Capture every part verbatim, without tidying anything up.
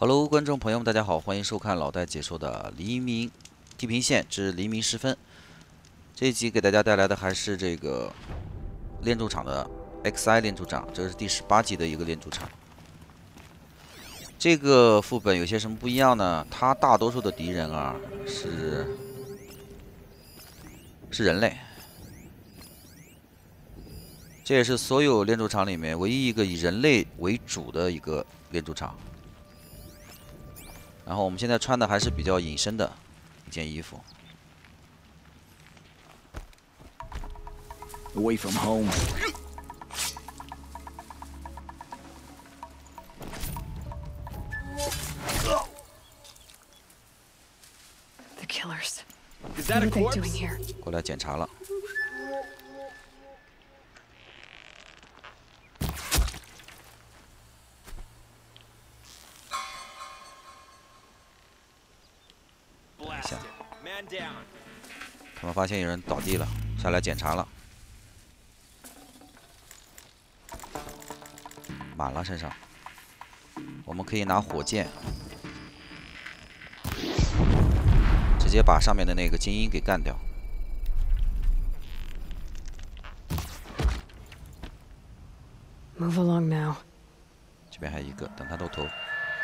Hello， 观众朋友们，大家好，欢迎收看老戴解说的《黎明地平线之黎明时分》。这一集给大家带来的还是这个炼铸厂的 X I 炼铸厂，这是第十八集的一个炼铸厂。这个副本有些什么不一样呢？它大多数的敌人啊是是人类，这也是所有炼铸厂里面唯一一个以人类为主的一个炼铸厂。 然后我们现在穿的还是比较隐身的一件衣服。 Away from home. The killers. Is What that a are they corpse? doing here? 过来检查了。 他们发现有人倒地了，下来检查了，满了身上。我们可以拿火箭，直接把上面的那个精英给干掉。 Move along now. 这边还有一个，等他露头，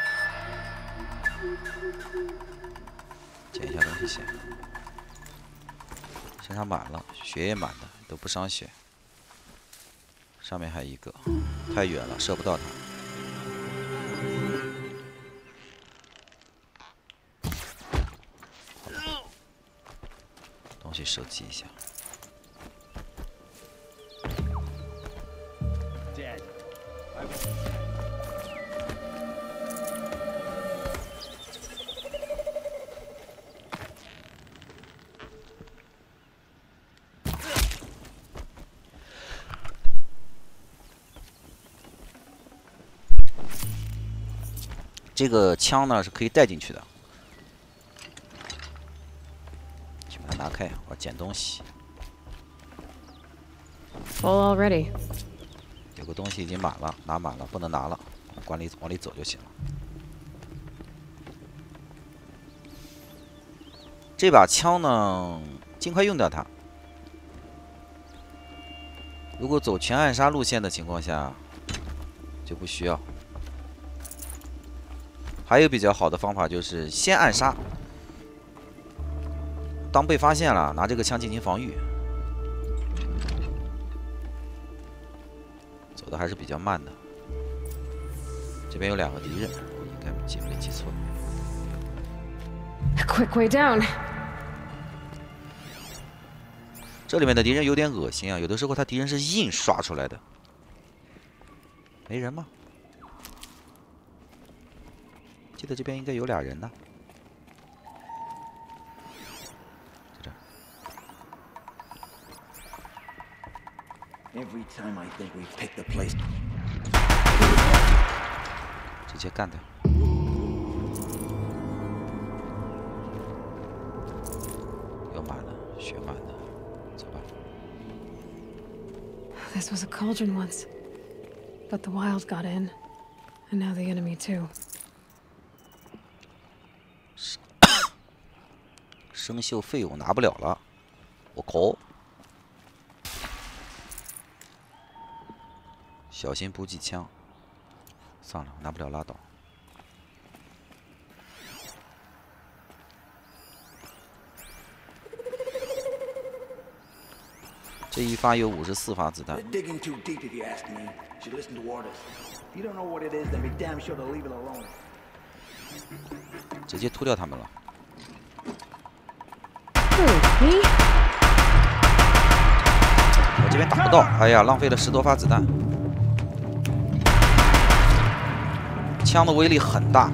捡一下东西先。 身上满了，血也满的，都不伤血。上面还有一个，太远了，射不到他。东西收集一下。这个枪呢是可以带进去的，去把它拿开，我要捡东西。 Full already. 有个东西已经满了，拿满了，不能拿了，往里往里走就行了。这把枪呢，尽快用掉它。如果走全暗杀路线的情况下，就不需要。 还有比较好的方法就是先暗杀，当被发现了，拿这个枪进行防御。走的还是比较慢的。这边有两个敌人，我应该记没记错。 A quick way down. 这里面的敌人有点恶心啊，有的时候他敌人是硬刷出来的。没人吗？ 记得这边应该有俩人呢，在这儿。 Every time I think we've picked the place. 直接干掉。有满的，血满的，走吧。 This was a cauldron once, but the wild got in, and now the enemy too. 生锈废物拿不了了，我靠！小心补给枪。算了，拿不了拉倒。这一发有五十四发子弹。 They're digging too deep, if you ask me. Should listen to orders. If you don't know what it is, then be damn sure to leave it alone. 直接秃掉他们了。 Me? 我这边打不到，哎呀，浪费了十多发子弹。枪的威力很大，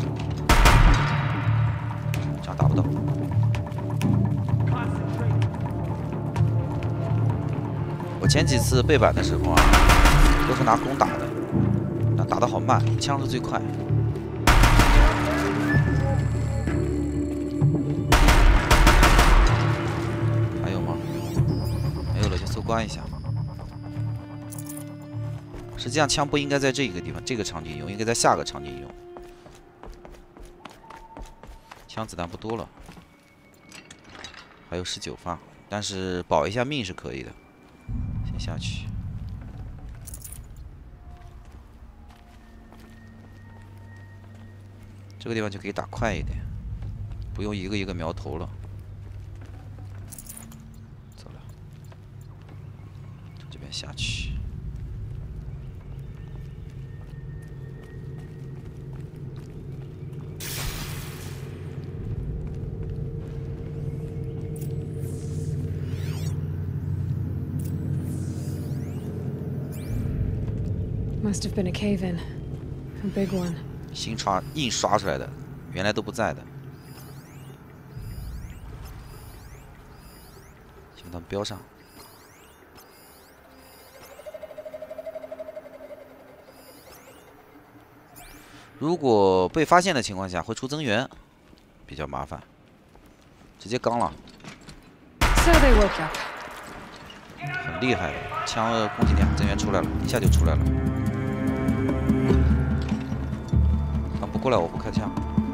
这样打不到。我前几次背板的时候啊，都是拿弓打的，但打得好慢，枪是最快。 关一下。实际上，枪不应该在这个地方、这个场景用，应该在下个场景用。 枪子弹不多了，还有十九发，但是保一下命是可以的。先下去。这个地方就可以打快一点，不用一个一个瞄头了。走了，从这边下去。 Must have been a cave-in. A big one. 新刷印刷出来的，原来都不在的。先把它们标上。如果被发现的情况下，会出增援，比较麻烦。直接刚了。 So they woke up. 很厉害的，枪的攻击点增援出来了，一下就出来了。他不过来，我不开枪。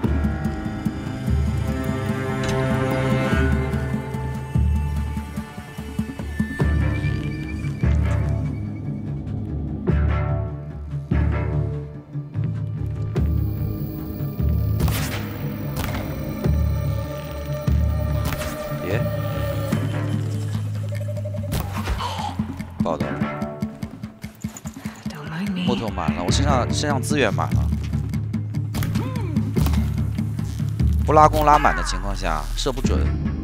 别。 报道，木头满了，我身上身上资源满了，不拉弓拉满的情况下射不准。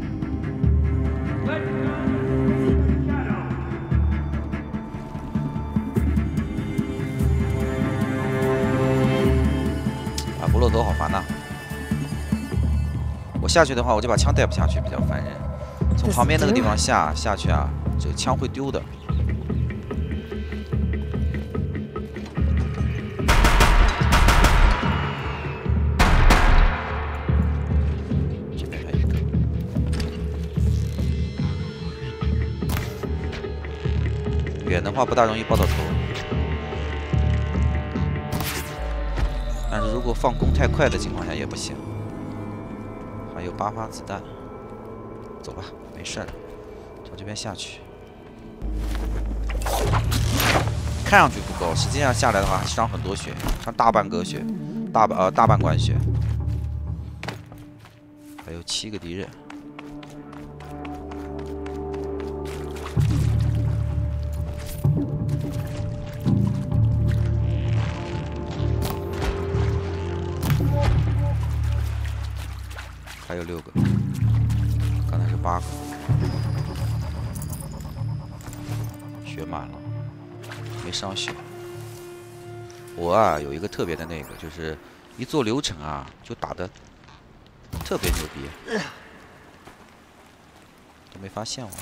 啊，不漏斗好烦呐！我下去的话，我就把枪带不下去，比较烦人。从旁边那个地方下下去啊，这个枪会丢的。 远的话不大容易爆到头，但是如果放弓太快的情况下也不行。还有八发子弹，走吧，没事儿，从这边下去。看上去不高，实际上下来的话伤很多血，伤大半个血，大半呃大半管血。还有七个敌人。 还有六个，刚才是八个，血满了，没伤血。我啊有一个特别的那个，就是一做流程啊就打的特别牛逼，都没发现我。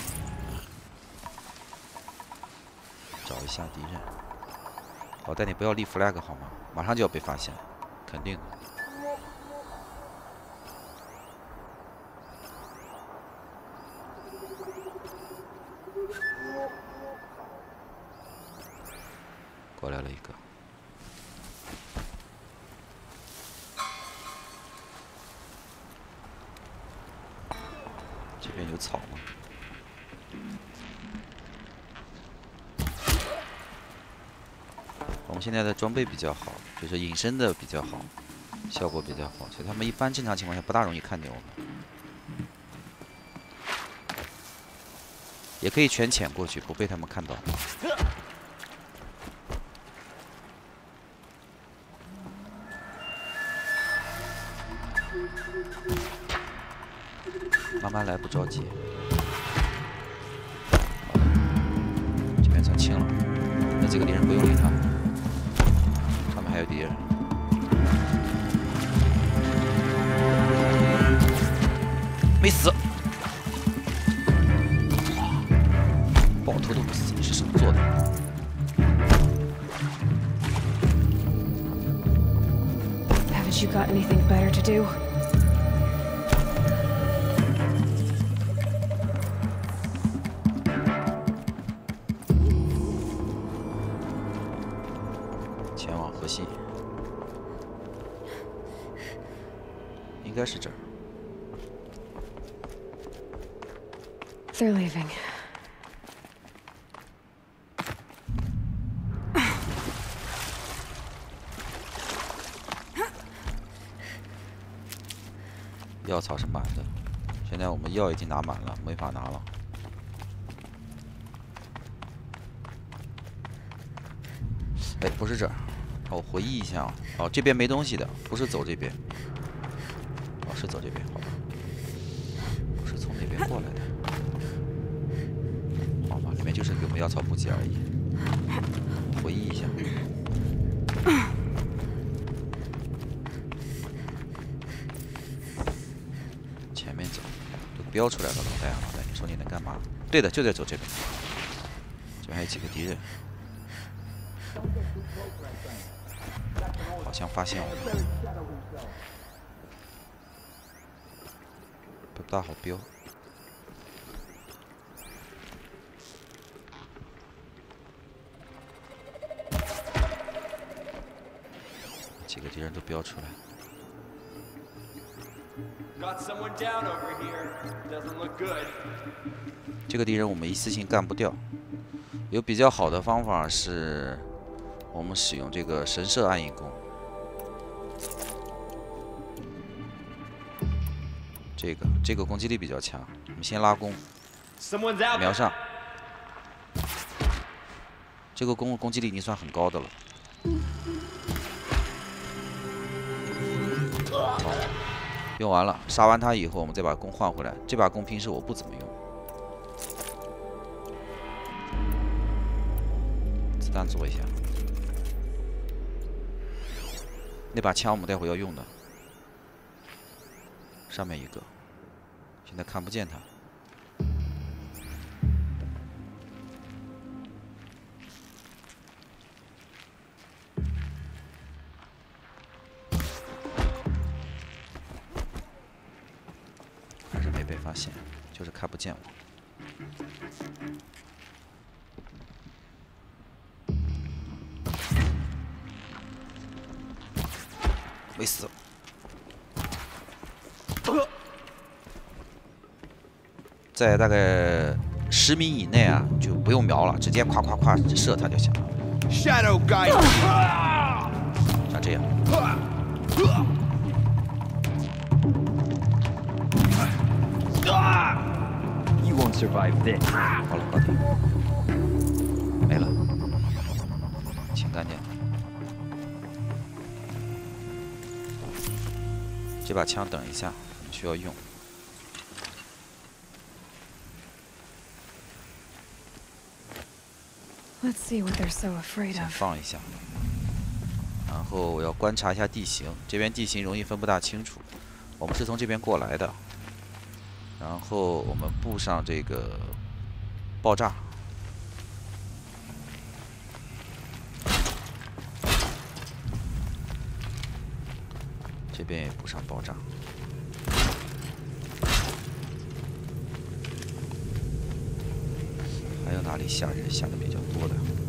找一下敌人，老戴你不要立 flag 好吗？马上就要被发现，肯定的。 过来了一个，这边有草吗？我们现在的装备比较好，就是隐身的比较好，效果比较好，所以他们一般正常情况下不大容易看见我们。也可以全潜过去，不被他们看到。 慢慢来，不着急。这边算清了，那几个敌人不用理他，他们还有敌人。没死，爆头都不死，你是什么做的？ Haven't you got anything better to do? 前往河西，应该是这儿。 They're leaving. 药草是满的，现在我们药已经拿满了，没法拿了。哎，不是这儿，我回忆一下啊，哦，这边没东西的，不是走这边，哦，是走这边，好吧，我是从哪边过来的？好吧，里面就是给我们药草补给而已。回忆一下。 前面走，都标出来了，老戴啊，老戴，你说你能干嘛？对的，就得走这边。这边还有几个敌人，好像发现我们，不大好标。几个敌人都标出来。 Got someone down over here. Doesn't look good. 这个敌人我们一次性干不掉，有比较好的方法是，我们使用这个神射暗影弓。这个这个攻击力比较强，我们先拉弓， Someone's out 瞄 there. 上。这个弓攻击力已经算很高的了。用完了，杀完他以后，我们再把弓换回来。这把弓平时我不怎么用，子弹做一下。那把枪我们待会要用的，上面一个，现在看不见他。被发现，就是看不见我。没死。在大概十米以内啊，就不用瞄了，直接夸夸夸射他就行了。 Shadow guy. 像这样。 You won't survive this. 好了，搞定，没了，清干净了。这把枪等一下，我们需要用。 Let's see what they're so afraid 先 of. 放一下，然后我要观察一下地形，这边地形容易分不大清楚。我们是从这边过来的，然后我们布上这个爆炸，这边也布上爆炸。还有哪里吓人吓的比较多的？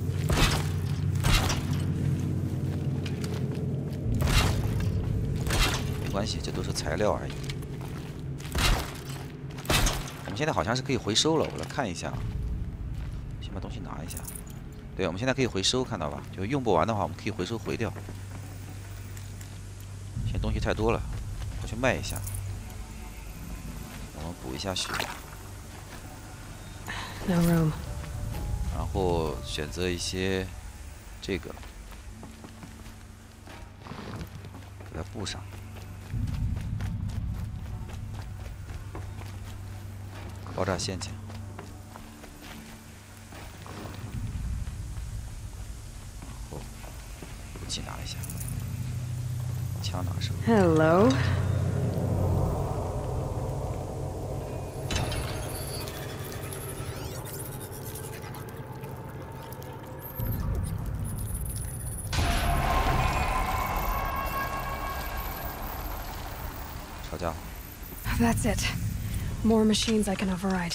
没关系，这都是材料而已。我们现在好像是可以回收了，我来看一下。先把东西拿一下。对，我们现在可以回收，看到吧？就用不完的话，我们可以回收回掉。现在东西太多了，我去卖一下。我们补一下血。 No room. 然后选择一些这个，给它布上。爆炸陷阱。然后武器拿一下，枪拿上。 Hello. 吵架。 That's it. More machines I can override.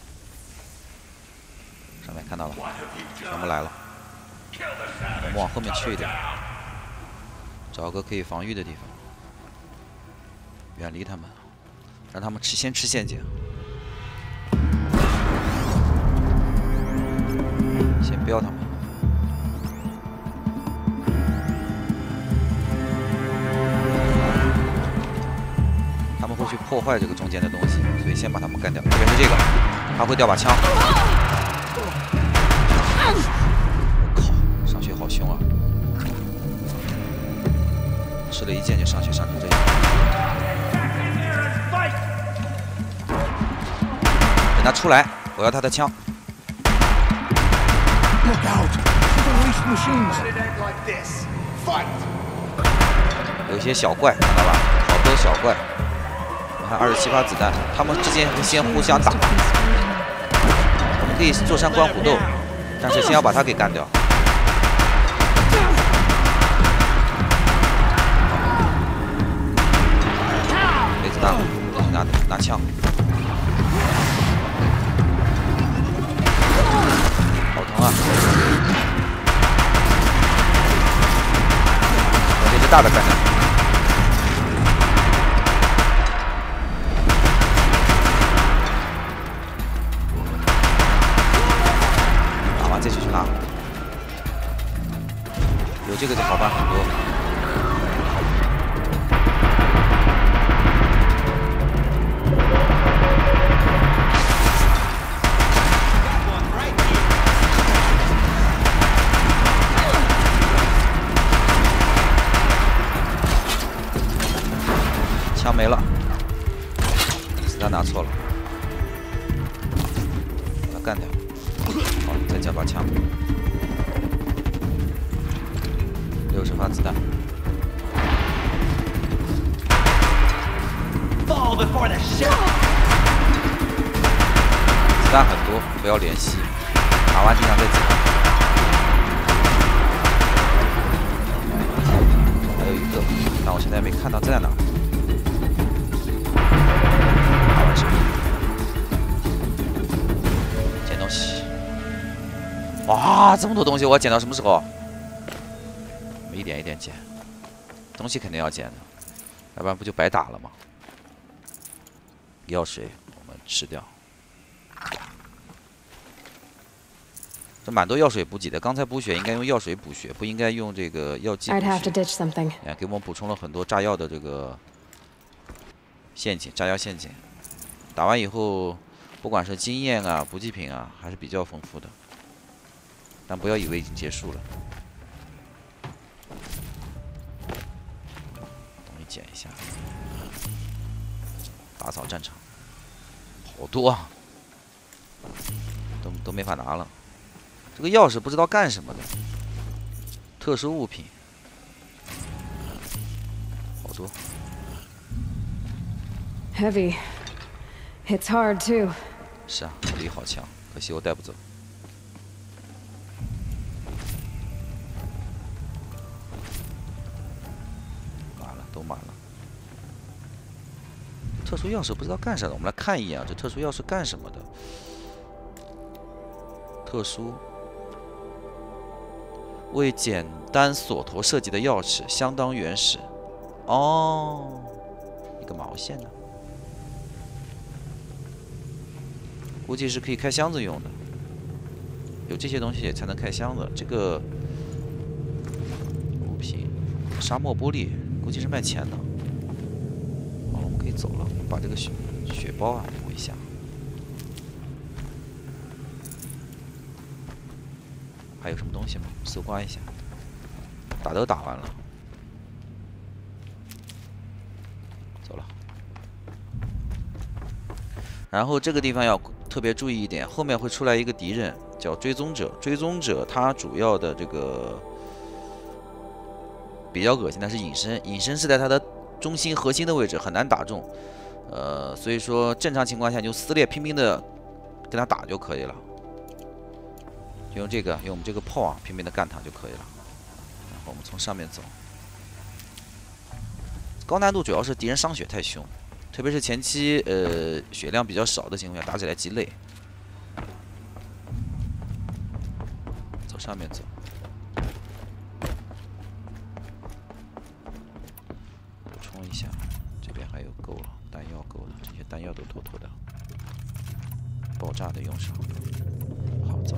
上面看到了，全部来了。我们往后面去一点，找个可以防御的地方，远离他们，让他们吃先吃陷阱。 先标他们。他们会去破坏这个中间的东西，所以先把他们干掉。特别是这个，他会掉把枪。我靠，上学好凶啊！吃了一剑就上学上成这样。等他出来，我要他的枪。 Look out! Unleash machines! 有一些小怪，看到吧？好多小怪。你看二十七发子弹，他们之间会先互相打。我们可以坐山观虎斗，但是先要把他给干掉。没子弹了，继续拿拿枪。好疼啊！把这只大的干掉。打完再去去拿，有这个就好办很多。枪没了，子弹拿错了，把他干掉。好，再加把枪，六十发子弹。子弹很多，不要怜惜，打完地上再捡。还有一个，但我现在没看到在哪。 捡东西，哇，这么多东西，我要捡到什么时候？我们一点一点捡，东西肯定要捡的，要不然不就白打了吗？药水我们吃掉，这蛮多药水补给的。刚才补血应该用药水补血，不应该用这个药剂补 I'd have to 血。 ditch something. 哎，给我们补充了很多炸药的这个陷阱，炸药陷阱。打完以后，不管是经验啊、补给品啊，还是比较丰富的。但不要以为已经结束了，东西捡一下，打扫战场，好多啊，都都没法拿了。这个钥匙不知道干什么的，特殊物品，好多。 Heavy. It's hard too. 是啊，武力好强，可惜我带不走。满了，都满了。特殊钥匙不知道干啥的，我们来看一眼啊，这特殊钥匙干什么的？特殊为简单锁头设计的钥匙，相当原始。哦，一个毛线的。 估计是可以开箱子用的，有这些东西才能开箱子。这个物品，沙漠玻璃，估计是卖钱的。好了，我们可以走了，把这个血血包啊补一下。还有什么东西吗？搜刮一下。打都打完了，走了。然后这个地方要 特别注意一点，后面会出来一个敌人，叫追踪者。追踪者他主要的这个比较恶心的是隐身，隐身是在他的中心核心的位置，很难打中。呃，所以说正常情况下你就撕裂，拼命的跟他打就可以了。就用这个，用我们这个炮啊，拼命的干他就可以了。然后我们从上面走。高难度主要是敌人伤血太凶。 特别是前期，呃，血量比较少的情况下，打起来极累。走上面走，补充一下，这边还有够了，弹药够了，这些弹药都妥妥的，爆炸的用上。好， 走。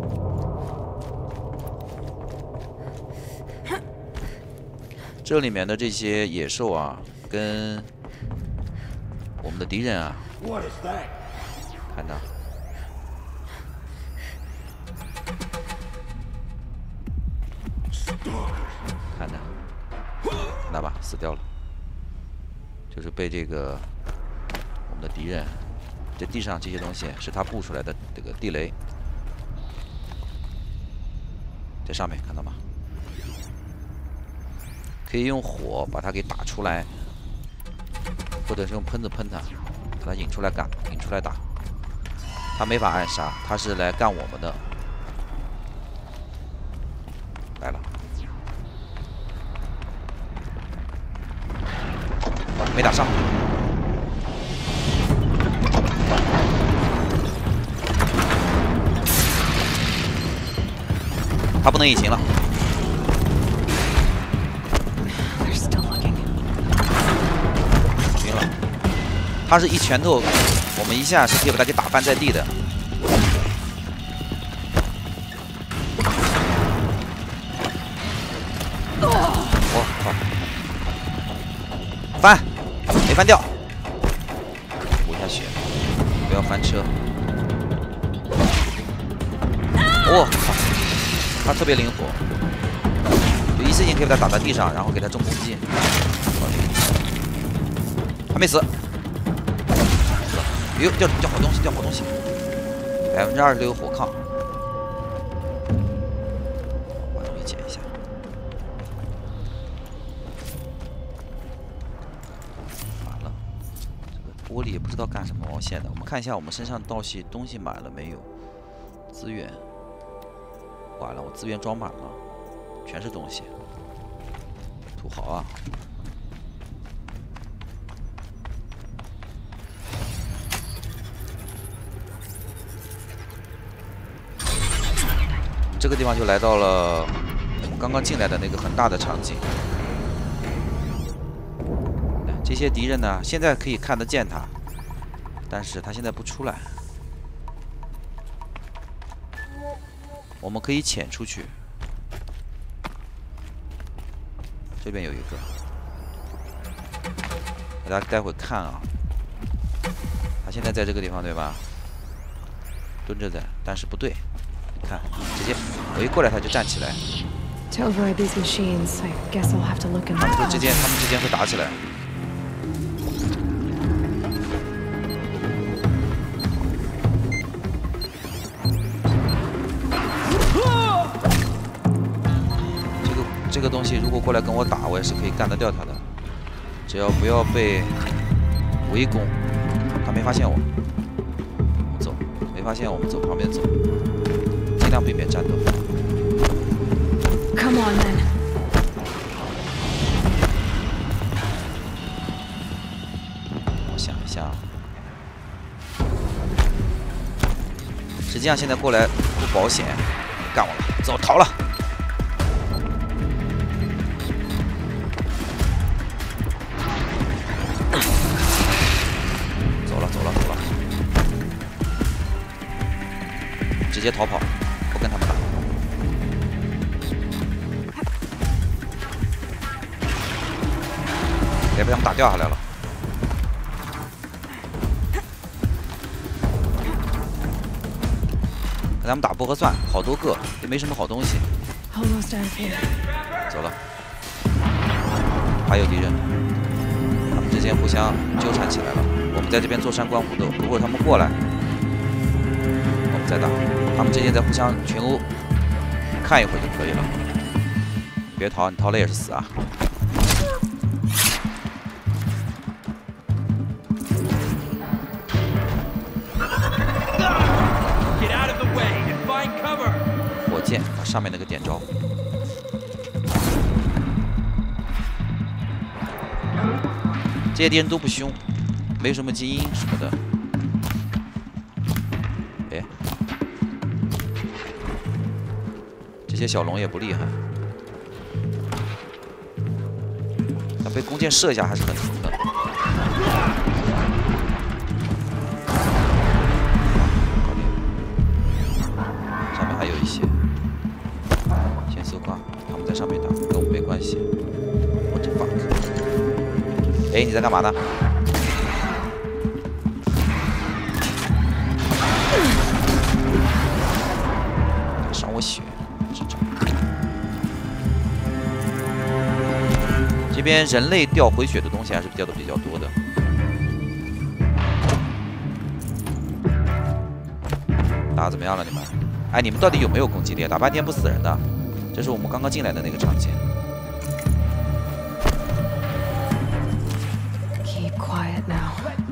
这里面的这些野兽啊，跟我们的敌人啊， What is that? 看到。 看着，看到吧，死掉了，就是被这个我们的敌人，这地上这些东西是他布出来的这个地雷，在上面看到吗？可以用火把它给打出来，或者是用喷子喷它，把它引出来干，引出来打。他没法暗杀，他是来干我们的。来了。 没打上，他不能隐形了。晕了，他是一拳头，我们一下是可以把他给打翻在地的。我靠！翻！ 没翻掉，补一下血，不要翻车。我、哦、靠，他特别灵活，就一次性可以把他打在地上，然后给他重攻击。还没死，死了。哟，掉掉好东西，掉好东西，百分之二十六火抗，把东西捡一下。 玻璃也不知道干什么毛线的，我们看一下我们身上盗西东西满了没有？资源，完了，我资源装满了，全是东西。土豪啊！这个地方就来到了我们刚刚进来的那个很大的场景。 这些敌人呢，现在可以看得见他，但是他现在不出来。我们可以潜出去，这边有一个，大家待会看啊。他现在在这个地方对吧？蹲着的，但是不对，你看，直接我一过来他就站起来。 To override these machines, I guess I'll have to look in 他们 the 会之间，他们之间会打起来。 这个东西如果过来跟我打，我也是可以干得掉他的，只要不要被围攻，他没发现我，我走，没发现我们走旁边走，尽量避免战斗。 Come on, then. 我想一下，实际上现在过来不保险，干我了，走，逃了。 直接逃跑，不跟他们打。别被他们打掉下来了。跟他们打不合算，好多个也没什么好东西。 Almost out of here. 走了，还有敌人，他们之间互相纠缠起来了。我们在这边做三关互斗，如果他们过来，我们再打。 他们之间在互相群殴，看一会儿就可以了。别逃，你逃了也是死啊！火箭把上面那个点着。这些敌人都不凶，没有什么基因什么的。哎。 这些小龙也不厉害，他被弓箭射一下还是很疼的。搞定。 在干嘛呢？伤我血，智障。这边人类掉回血的东西还是掉的比较多的。打得怎么样了你们？哎，你们到底有没有攻击力？打半天不死人的。这是我们刚刚进来的那个场景。 Keep quiet now.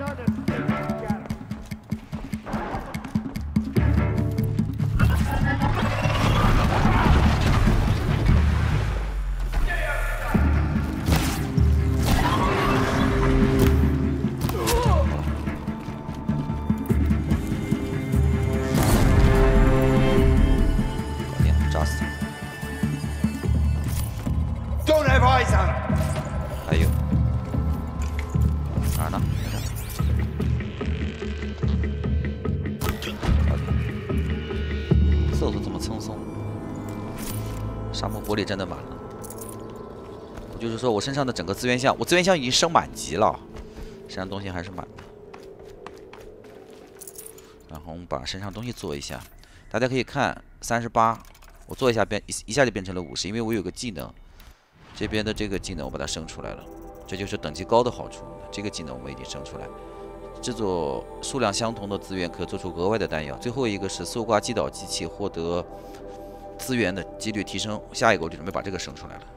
搞定，炸死他！ Don't have eyes on him. 还有哪儿呢？速度这么匆匆，沙漠玻璃真的满了。我就是说我身上的整个资源箱，我资源箱已经升满级了，身上东西还是满的。然后我们把身上东西做一下，大家可以看三十八，我做一下变一一下就变成了五十，因为我有个技能。 这边的这个技能我把它升出来了，这就是等级高的好处。这个技能我们已经升出来，制作数量相同的资源可做出额外的弹药。最后一个是搜刮击倒机器获得资源的几率提升。下一个我就准备把这个升出来了。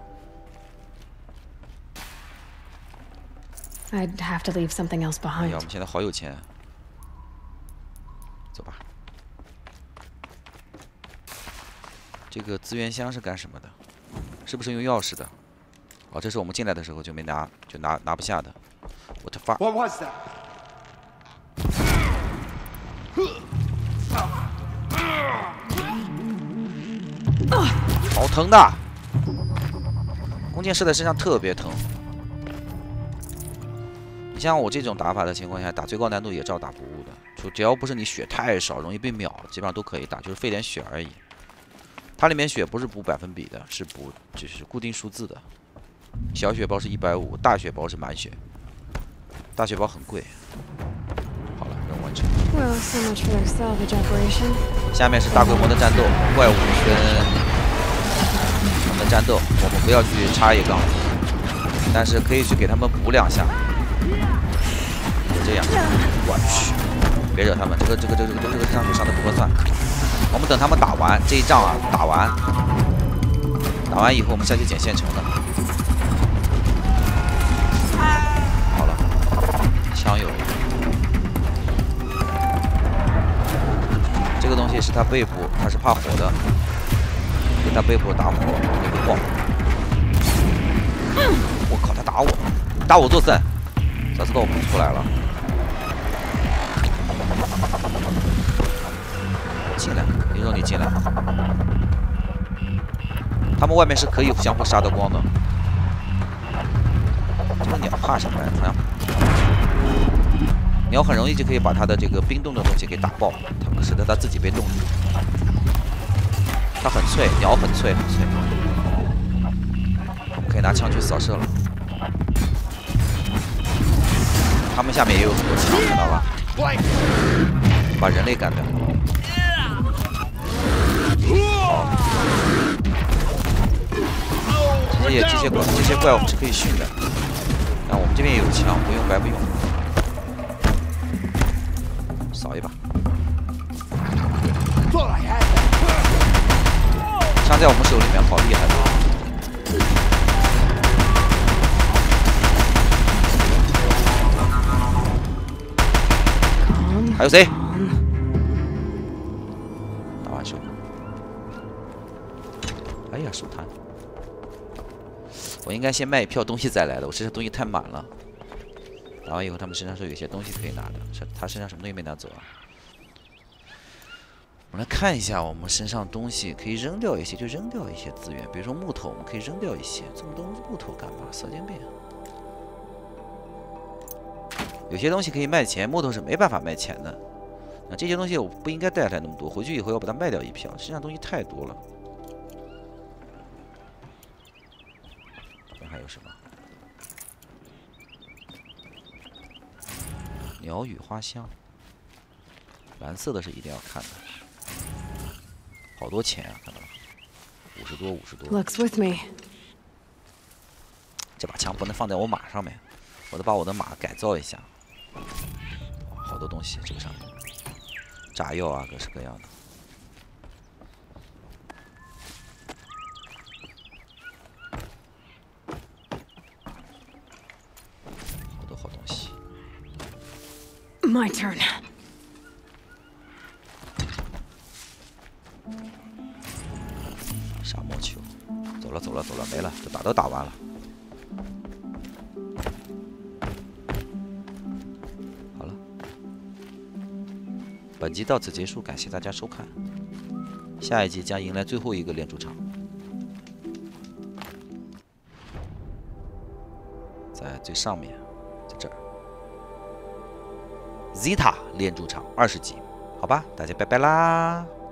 I'd have to leave something else 哎呀， behind. 我们现在好有钱，走吧。这个资源箱是干什么的？是不是用钥匙的？哦，这是我们进来的时候就没拿，就拿拿不下的。我的发， What was that? 好疼的！弓箭射在身上特别疼。你像我这种打法的情况下，打最高难度也照打不误的。就只要不是你血太少，容易被秒，基本上都可以打，就是费点血而已。它里面血不是补百分比的，是补就是固定数字的。小血包是一百五，大血包是满血。大血包很贵。好了，任务完成。 Well, so much for their salvage operation. 下面是大规模的战斗，怪物跟我们战斗，我们不要去插一杠，但是可以去给他们补两下。这样，我去，别惹他们，这个这个这个这个这个上去上的不合算。我们等他们打完这一仗啊，打完，打完以后我们下去捡现成的。好了，枪有了。 这个东西是他背部，他是怕火的，给他背部打火也会爆。我靠，他打我，打我作甚？早知道我不出来了。进来，你说你进来。他们外面是可以相互杀得光的。这个鸟怕什么呀？好像。 鸟很容易就可以把它的这个冰冻的东西给打爆，它使得它自己被冻住。它很脆，鸟很脆很脆。我们可以拿枪去扫射了。他们下面也有很多枪，看到吧？把人类干掉。好。这些这些怪这些怪物是可以训的，但我们这边也有枪，不用白不用。 扫一把，枪在我们手里面好厉害的。还有谁？打完手。哎呀，手残！我应该先卖一票东西再来的，我身上东西太满了。 打完以后，他们身上是有一些东西可以拿的，是他身上什么东西没拿走啊？我们来看一下，我们身上东西可以扔掉一些，就扔掉一些资源，比如说木头，我们可以扔掉一些。这么多木头干嘛？神经病！有些东西可以卖钱，木头是没办法卖钱的。那这些东西我不应该带来那么多，回去以后要把它卖掉一票，身上东西太多了。这边还有什么？ 鸟语花香，蓝色的是一定要看的。好多钱啊，看到了，五十多，五十多。 Luck's with me. 这把枪不能放在我马上面，我得把我的马改造一下。哇，好多东西这个上面，炸药啊，各式各样的。好多好东西。 My turn. 沙漠球，走了走了走了，没了，这把都打完了。好了，本集到此结束，感谢大家收看。下一集将迎来最后一个练筑场，在最上面，在这儿。Zeta 练筑场二十集，好吧，大家拜拜啦。